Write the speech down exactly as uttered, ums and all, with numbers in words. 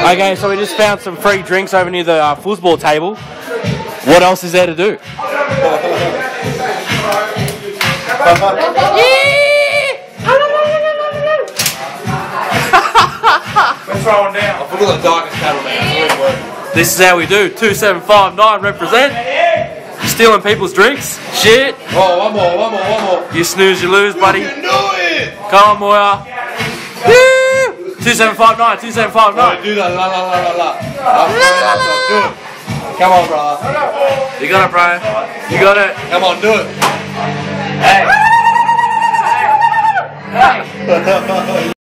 Okay, so we just found some free drinks over near the uh, foosball table. What else is there to do? We're throwing down. I forgot the darkest cattle man. This is how we do. two seven five nine represent. You're stealing people's drinks. Shit. Oh, one more, one more, one more. You snooze, you lose, buddy. You can do it. Come on, Moya. two seven five nine, two seven five nine. Do that, la la la la la. Do it. Come on, brother. You got it, Brian. You got it. Come on, do it. Hey. Hey. Hey.